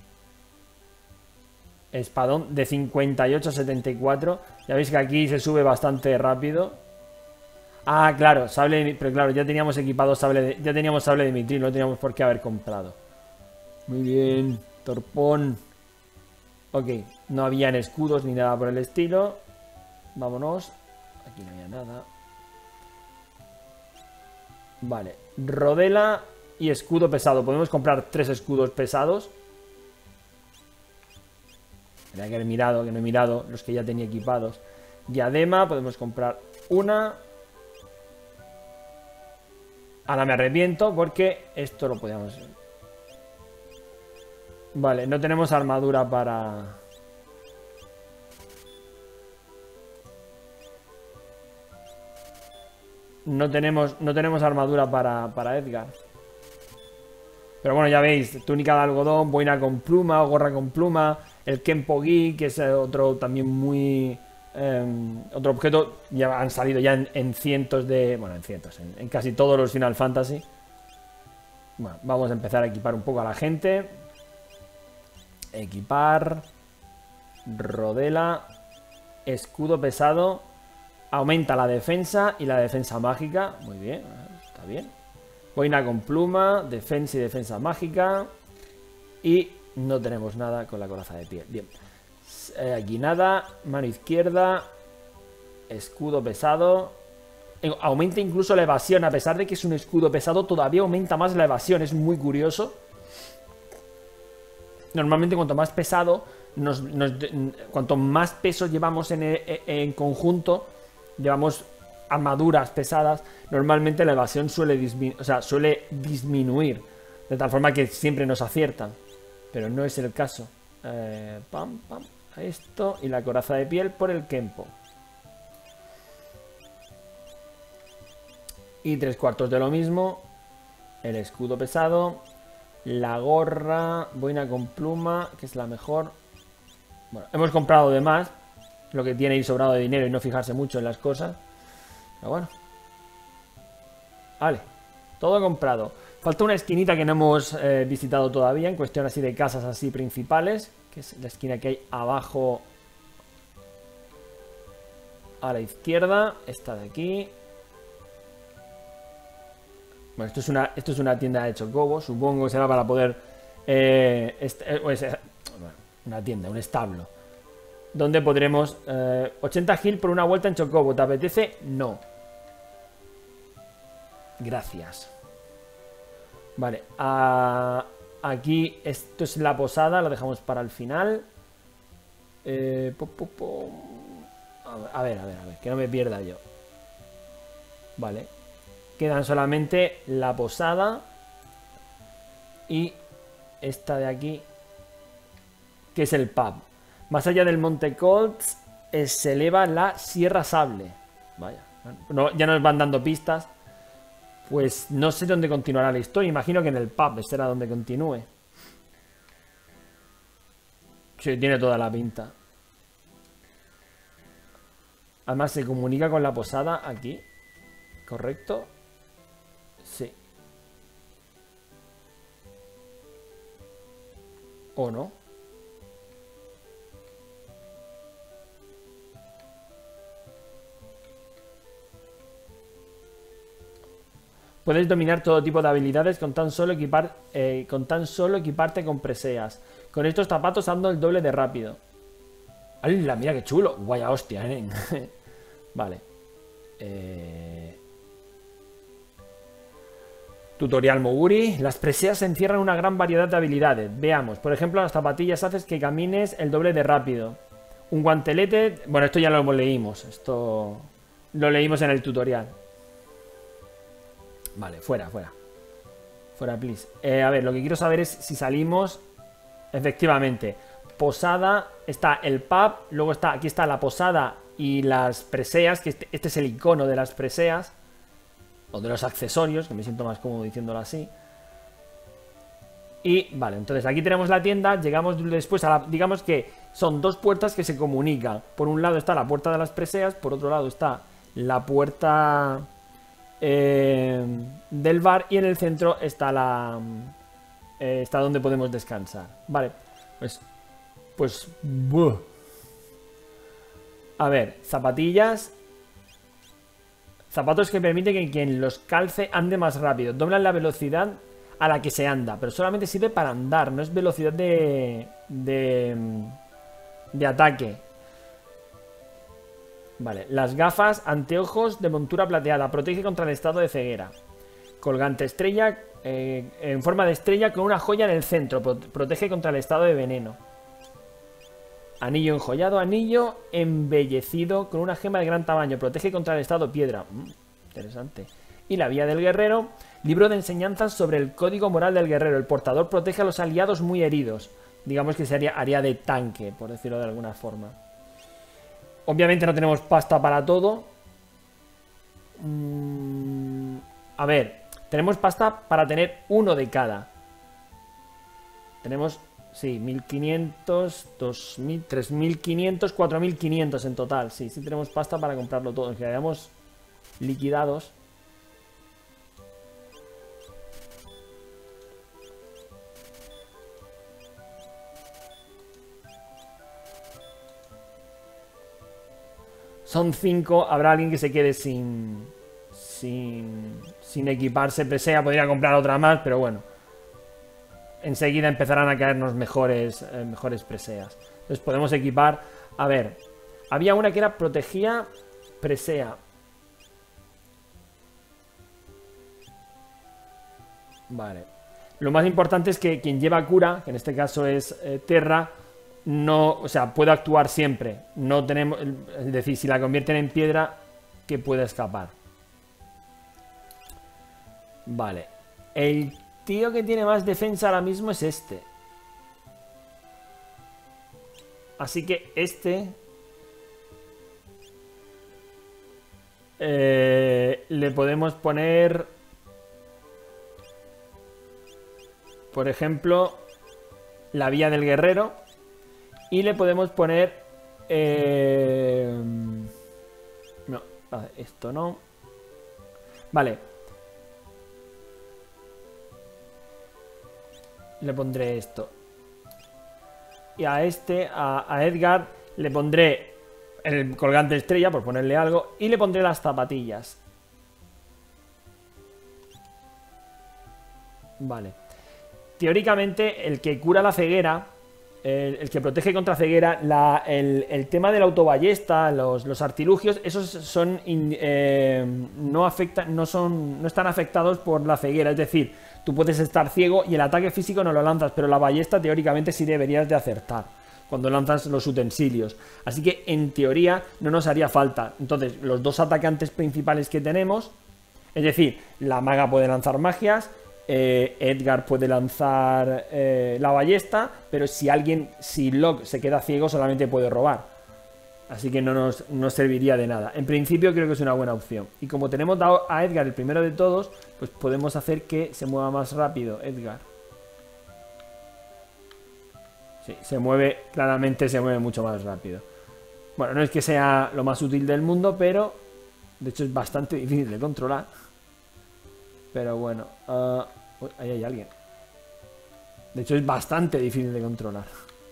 Espadón de 58 a 74. Ya veis que aquí se sube bastante rápido. Ah, claro, sable de, pero claro, ya teníamos equipado sable de, ya teníamos sable de mitril, no teníamos por qué haber comprado. Muy bien, torpón. Ok, no habían escudos ni nada por el estilo. Vámonos. Aquí no había nada. Vale, rodela y escudo pesado. Podemos comprar 3 escudos pesados. Tendría que haber mirado, que no he mirado los que ya tenía equipados. Diadema, podemos comprar una. Ahora me arrepiento porque esto lo podíamos... Vale, no tenemos armadura para... No tenemos armadura para Edgar. Pero bueno, ya veis, túnica de algodón, boina con pluma o gorra con pluma, el Kenpo Gi, que es otro también muy... otro objeto, ya han salido ya en cientos de... Bueno, en cientos, en casi todos los Final Fantasy. Bueno, vamos a empezar a equipar un poco a la gente. Equipar. Rodela. Escudo pesado. Aumenta la defensa y la defensa mágica. Muy bien, está bien. Boina con pluma, defensa y defensa mágica. Y no tenemos nada con la coraza de piel. Bien. Aquí nada. Mano izquierda. Escudo pesado. Aumenta incluso la evasión. A pesar de que es un escudo pesado, todavía aumenta más la evasión. Es muy curioso. Normalmente cuanto más pesado, cuanto más peso llevamos en conjunto, llevamos armaduras pesadas, normalmente la evasión suele disminuir, de tal forma que siempre nos aciertan, pero no es el caso. Pam, pam, a esto y la coraza de piel por el Kenpo. Y 3/4 de lo mismo, el escudo pesado, la gorra, boina con pluma, que es la mejor. Bueno, hemos comprado de más, lo que tiene ir sobrado de dinero y no fijarse mucho en las cosas. Pero bueno. Vale, todo comprado. Falta una esquinita que no hemos visitado todavía, en cuestión así de casas así principales, que es la esquina que hay abajo a la izquierda, esta de aquí. Bueno, esto es una tienda de Chocobo, supongo que será para poder... una tienda, un establo. Donde podremos... 80 gil por una vuelta en Chocobo. ¿Te apetece? No. Gracias. Vale. Aquí esto es la posada, lo dejamos para el final. A ver, que no me pierda yo. Vale. Quedan solamente la posada y esta de aquí, que es el pub. Más allá del Monte Colts se eleva la Sierra Sable. Vaya, no, ya nos van dando pistas. Pues no sé dónde continuará la historia. Imagino que en el pub será donde continúe. Sí, tiene toda la pinta. Además se comunica con la posada aquí. ¿Correcto? Sí. ¿O no? Puedes dominar todo tipo de habilidades con tan solo equiparte con preseas. Con estos zapatos ando el doble de rápido. ¡Hala! Mira qué chulo. Vaya hostia, Vale. Tutorial Moguri. Las preseas encierran una gran variedad de habilidades. Veamos. Por ejemplo, las zapatillas haces que camines el doble de rápido. Un guantelete... Bueno, esto ya lo leímos. Esto lo leímos en el tutorial. Vale, fuera. Fuera, please. A ver, lo que quiero saber es si salimos... Efectivamente. Posada. Está el pub. Luego está... Aquí está la posada y las preseas. Que este es el icono de las preseas. O de los accesorios, que me siento más cómodo diciéndolo así. Y vale, entonces aquí tenemos la tienda. Llegamos después a la... Digamos que son dos puertas que se comunican. Por un lado está la puerta de las preseas. Por otro lado está la puerta del bar. Y en el centro está la... está donde podemos descansar. Vale, pues pues... ¡buh! A ver, zapatillas. Zapatos que permiten que quien los calce ande más rápido. Doblan la velocidad a la que se anda, pero solamente sirve para andar, no es velocidad de ataque. Vale, las gafas, anteojos de montura plateada. Protege contra el estado de ceguera. Colgante estrella, en forma de estrella con una joya en el centro. Protege contra el estado de veneno. Anillo enjollado, anillo embellecido con una gema de gran tamaño. Protege contra el estado piedra. Interesante. Y la vía del guerrero. Libro de enseñanzas sobre el código moral del guerrero. El portador protege a los aliados muy heridos. Digamos que haría de tanque, por decirlo de alguna forma. Obviamente no tenemos pasta para todo. A ver, tenemos pasta para tener uno de cada. Tenemos... Sí, 1500, 2000, 3500, 4500 en total. Sí, sí tenemos pasta para comprarlo todo. Que hayamos liquidados. Son 5. Habrá alguien que se quede sin equiparse presea. Podría comprar otra más, pero bueno. Enseguida empezarán a caernos mejores preseas. Entonces podemos equipar. A ver, había una que era protegía presea. Vale. Lo más importante es que quien lleva cura, que en este caso es Terra, no, o sea, puede actuar siempre. No tenemos, es decir, si la convierten en piedra, que pueda escapar. Vale. El tío que tiene más defensa ahora mismo es este. Así que este... le podemos poner... Por ejemplo... La vía del guerrero. Y le podemos poner... No, esto no. Vale. Le pondré esto. Y a este, a Edgar, le pondré el colgante estrella, por ponerle algo. Y le pondré las zapatillas. Vale. Teóricamente, el que cura la ceguera, el que protege contra ceguera, el tema de la autoballesta, los artilugios, esos son no están afectados por la ceguera. Es decir, tú puedes estar ciego y el ataque físico no lo lanzas, pero la ballesta teóricamente sí deberías de acertar cuando lanzas los utensilios. Así que en teoría no nos haría falta. Entonces, los dos atacantes principales que tenemos, es decir, la maga puede lanzar magias, Edgar puede lanzar la ballesta, pero si Locke se queda ciego solamente puede robar. Así que no nos serviría de nada. En principio creo que es una buena opción. Y como tenemos dado a Edgar el primero de todos, pues podemos hacer que se mueva más rápido Edgar. Sí, claramente se mueve mucho más rápido. Bueno, no es que sea lo más útil del mundo, pero de hecho es bastante difícil de controlar. Pero bueno, ahí hay alguien. De hecho es bastante difícil de controlar.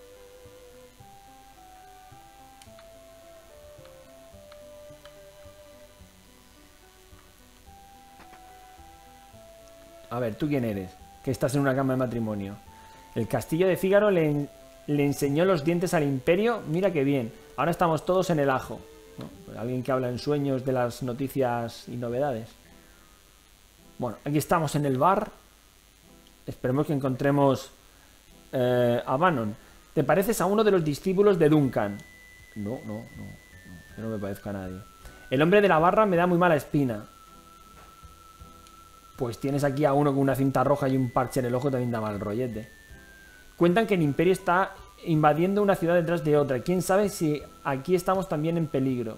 A ver, ¿tú quién eres? Que estás en una cama de matrimonio. El castillo de Fígaro le enseñó los dientes al imperio. Mira qué bien. Ahora estamos todos en el ajo, ¿no? Alguien que habla en sueños de las noticias y novedades. Bueno, aquí estamos en el bar. Esperemos que encontremos a Bannon. ¿Te pareces a uno de los discípulos de Duncan? No. Yo no me parezco a nadie. El hombre de la barra me da muy mala espina. Pues tienes aquí a uno con una cinta roja y un parche en el ojo, también da mal rollete. Cuentan que el imperio está invadiendo una ciudad detrás de otra. ¿Quién sabe si aquí estamos también en peligro?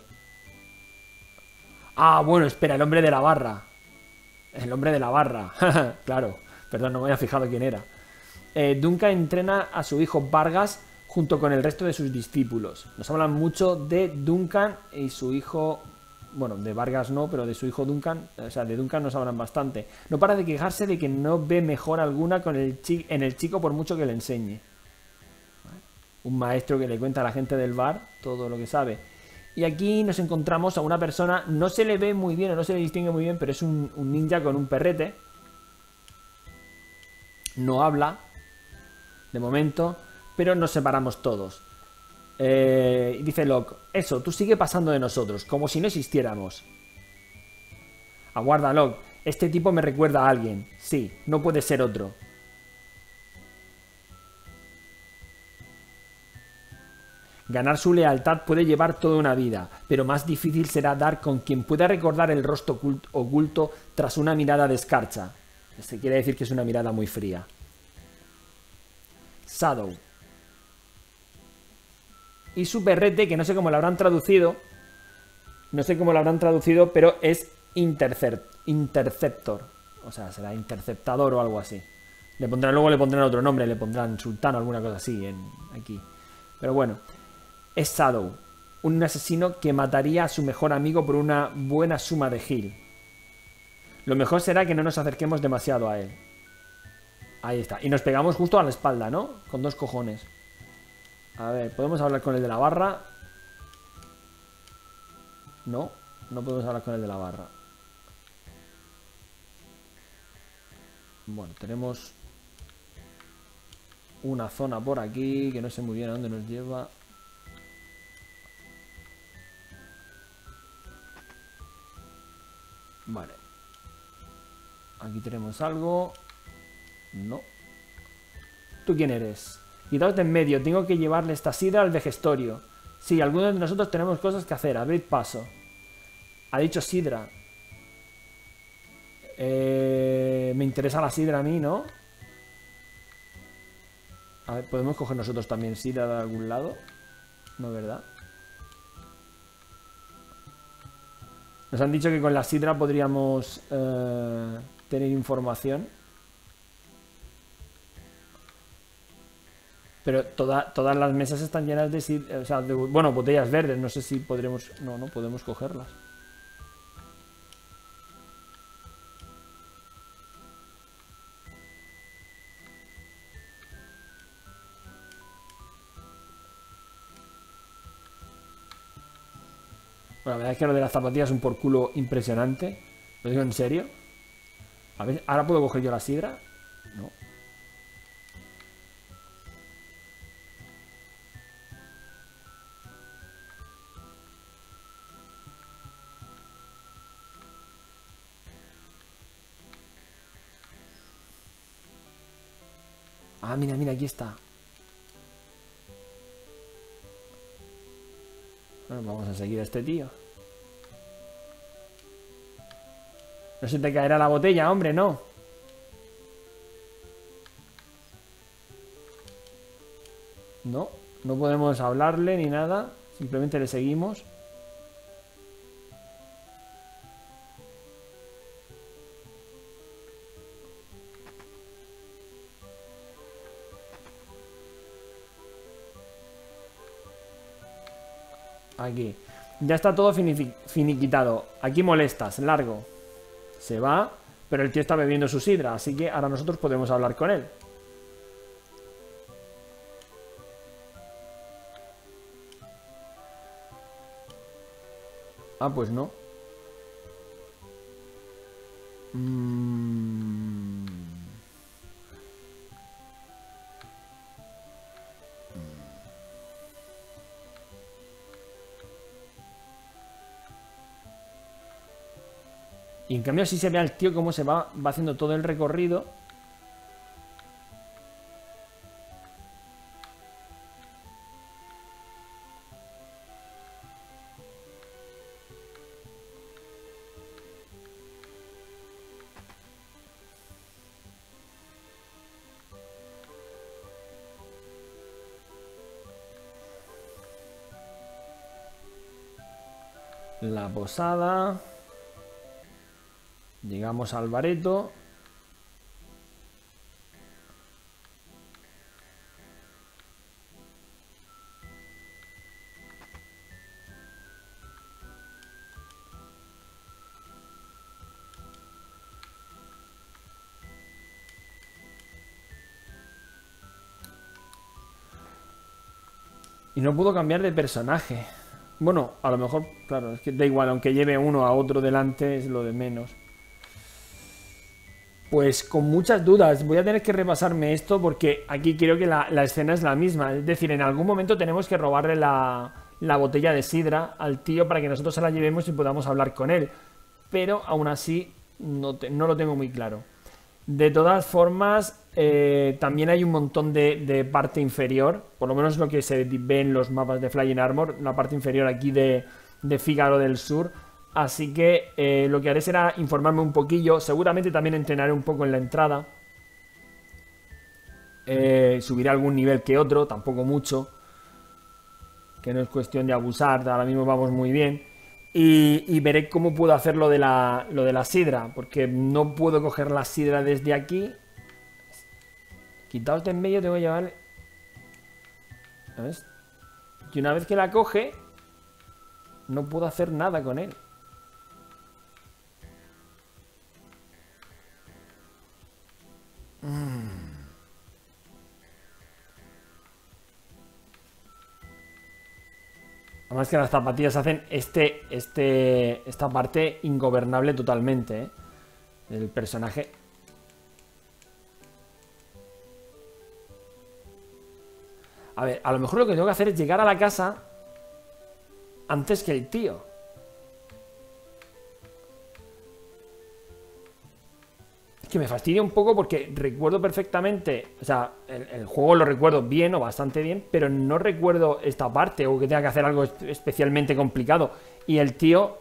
Ah, bueno, espera, el hombre de la barra. El hombre de la barra. Claro, perdón, no me había fijado quién era. Duncan entrena a su hijo Vargas junto con el resto de sus discípulos. Nos hablan mucho de Duncan y su hijo... Bueno, de Vargas no, pero de su hijo Duncan, o sea, de Duncan nos hablan bastante. No para de quejarse de que no ve mejora alguna en el chico por mucho que le enseñe. ¿Vale? Un maestro que le cuenta a la gente del bar todo lo que sabe. Y aquí nos encontramos a una persona, no se le ve muy bien o no se le distingue muy bien, pero es un ninja con un perrete. No habla, de momento, pero nos separamos todos. Y dice Locke, eso, tú sigue pasando de nosotros, como si no existiéramos. Aguarda, Locke, este tipo me recuerda a alguien. Sí, no puede ser otro. Ganar su lealtad puede llevar toda una vida, pero más difícil será dar con quien pueda recordar el rostro oculto tras una mirada de escarcha. Se quiere decir que es una mirada muy fría. Shadow. Y su perrete, que no sé cómo lo habrán traducido. No sé cómo lo habrán traducido, pero es Interceptor. O sea, será interceptador o algo así. Luego le pondrán otro nombre, le pondrán sultán o alguna cosa así aquí. Pero bueno. Es Shadow, un asesino que mataría a su mejor amigo por una buena suma de gil. Lo mejor será que no nos acerquemos demasiado a él. Ahí está. Y nos pegamos justo a la espalda, ¿no? Con 2 cojones. A ver, ¿podemos hablar con el de la barra? No, no podemos hablar con el de la barra. Bueno, tenemos una zona por aquí que no sé muy bien a dónde nos lleva. Vale. Aquí tenemos algo. No. ¿Tú quién eres? Quitaos de en medio. Tengo que llevarle esta sidra al vejestorio. Sí, algunos de nosotros tenemos cosas que hacer. Abrid paso. Ha dicho sidra. Me interesa la sidra a mí, ¿no? A ver, ¿podemos coger nosotros también sidra de algún lado? No, ¿verdad? Nos han dicho que con la sidra podríamos tener información. Pero todas las mesas están llenas de sidra, o sea, bueno, botellas verdes. No sé si podremos... No, no podemos cogerlas. Bueno, la verdad es que lo de las zapatillas es un por culo impresionante. Lo digo en serio. A ver, ¿ahora puedo coger yo la sidra? No. Ah, mira, mira, aquí está. Bueno, vamos a seguir a este tío. No se te caerá la botella, hombre, no. No, no podemos hablarle ni nada. Simplemente le seguimos. Aquí. Ya está todo finiquitado. Aquí molestas, largo. Se va, pero el tío está bebiendo su sidra, así que ahora nosotros podemos hablar con él. Ah, pues no. Y en cambio así se ve al tío cómo se va haciendo todo el recorrido. La posada. Llegamos al bareto. Y no puedo cambiar de personaje. Bueno, a lo mejor, claro, es que da igual, aunque lleve uno a otro delante es lo de menos. Pues con muchas dudas, voy a tener que repasarme esto porque aquí creo que la escena es la misma. Es decir, en algún momento tenemos que robarle la botella de sidra al tío para que nosotros se la llevemos y podamos hablar con él. Pero aún así no lo tengo muy claro. De todas formas, también hay un montón de parte inferior, por lo menos lo que se ve en los mapas de Flying Armor, la parte inferior aquí de Fígaro del Sur. Así que lo que haré será informarme un poquillo, seguramente también entrenaré un poco en la entrada. Subiré algún nivel que otro, tampoco mucho, que no es cuestión de abusar, ahora mismo vamos muy bien. Y veré cómo puedo hacer lo de la sidra, porque no puedo coger la sidra desde aquí. Quitaos de en medio, tengo que llevar... ¿Ves? Y una vez que la coge, no puedo hacer nada con él. Además que las zapatillas hacen esta parte ingobernable totalmente, ¿eh? El personaje. A ver, a lo mejor lo que tengo que hacer es llegar a la casa antes que el tío. Que me fastidia un poco porque recuerdo perfectamente, o sea, el juego lo recuerdo bien o bastante bien, pero no recuerdo esta parte o que tenga que hacer algo especialmente complicado. Y el tío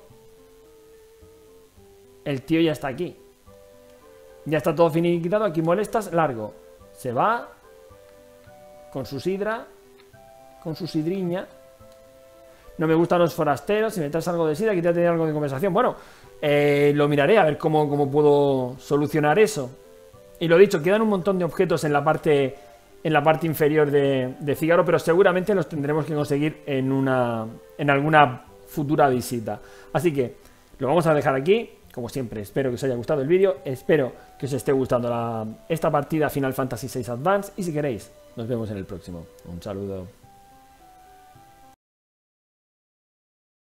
ya está aquí. Ya está todo finiquitado, aquí molestas, largo. Se va con su sidra, con su sidriña. No me gustan los forasteros, si me traes algo de sidra, quítate tener algo de conversación. Bueno, lo miraré a ver cómo puedo solucionar eso. Y lo dicho, quedan un montón de objetos en la parte inferior de Fígaro, pero seguramente los tendremos que conseguir en alguna futura visita. Así que lo vamos a dejar aquí. Como siempre, espero que os haya gustado el vídeo, espero que os esté gustando esta partida Final Fantasy VI Advance y si queréis, nos vemos en el próximo. Un saludo.